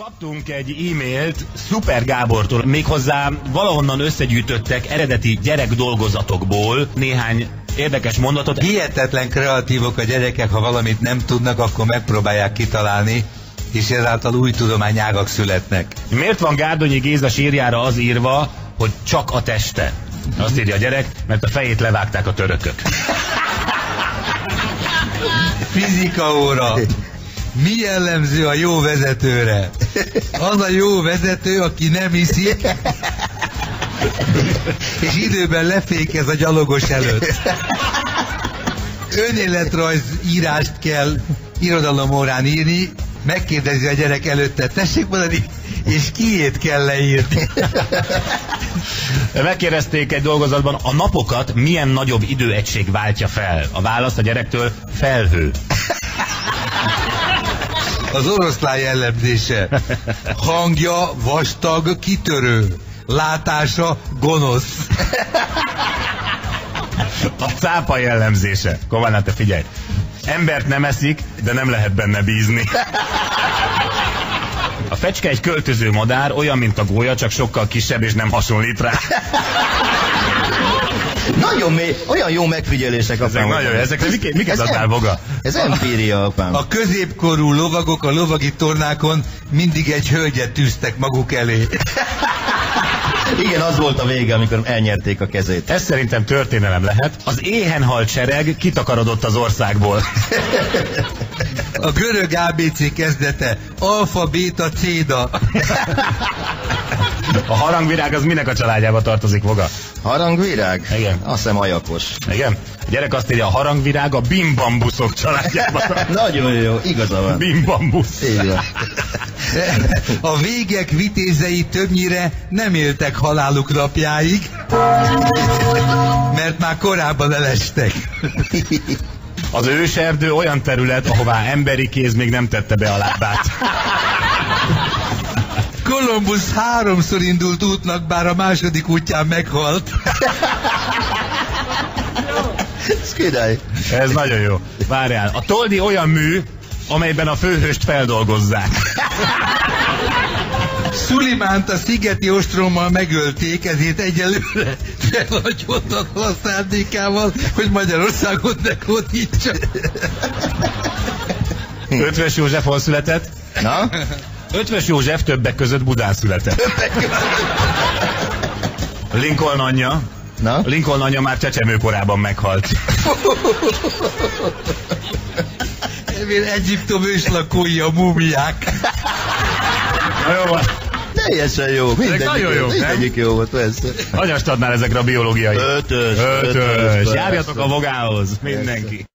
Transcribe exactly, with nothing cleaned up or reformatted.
Kaptunk egy e-mailt Szuper Gábortól, méghozzá valahonnan összegyűjtöttek eredeti gyerekdolgozatokból néhány érdekes mondatot. Hihetetlen kreatívok a gyerekek, ha valamit nem tudnak, akkor megpróbálják kitalálni, és ezáltal új tudományágak születnek. Miért van Gárdonyi Géza sírjára az írva, hogy csak a teste? Azt írja a gyerek, mert a fejét levágták a törökök. Fizika óra. Mi jellemző a jó vezetőre? Az a jó vezető, aki nem iszik, és időben lefékez a gyalogos előtt. Önéletrajz írást kell irodalomórán írni, megkérdezi a gyerek előtte, tessék mondani, és kiét kell leírni. Megkérdezték egy dolgozatban, a napokat milyen nagyobb időegység váltja fel? A válasz a gyerektől: felhő. Az oroszlán jellemzése. Hangja vastag, kitörő. Látása gonosz. A cápa jellemzése. Kován, te figyelj. Embert nem eszik, de nem lehet benne bízni. A fecske egy költöző madár, olyan, mint a gólya, csak sokkal kisebb és nem hasonlít rá. Nagyon mély, olyan jó megfigyelések, apám. Ezek nagyon, ezekre miket, miket adnál, Boga? Ez empíria, apám. A középkorú lovagok a lovagi tornákon mindig egy hölgyet tűztek maguk elé. Igen, az volt a vége, amikor elnyerték a kezét. Ez szerintem történelem lehet. Az éhen halt sereg kitakarodott az országból. A görög á bé cé kezdete. Alfa, béta, céda. A harangvirág az minek a családjába tartozik, Voga? Harangvirág? Igen. Azt hiszem ajakos. Igen? A gyerek azt írja, a harangvirág a bimbambuszok családjába. Nagyon jó, igaza van. Bimbambusz. Igen. A végek vitézei többnyire nem éltek haláluk napjáig, mert már korábban elestek. Az őserdő olyan terület, ahová emberi kéz még nem tette be a lábát. Kolumbusz háromszor indult útnak, bár a második útján meghalt. Ez király. Ez nagyon jó. Várjál. A toldi olyan mű, amelyben a főhőst feldolgozzák. Szulimánt a szigeti ostrommal megölték, ezért egyelőre felhagyottatlan a szándékával, hogy Magyarországot meghódítsa. Ötvös József hol született? Na? Ötvös József többek között Budán született. Lincoln anyja. Na? Lincoln anyja már csecsemőkorában meghalt. Egyiptom őslakói a múmiák. Na jó van. Teljesen jó. Mindegyik nagyon jó, mindegyik jó volt, persze. Anyast adnál ezekre a biológiai? Ötös. Ötös. Ötös. Járjatok a Vogához, mindenki.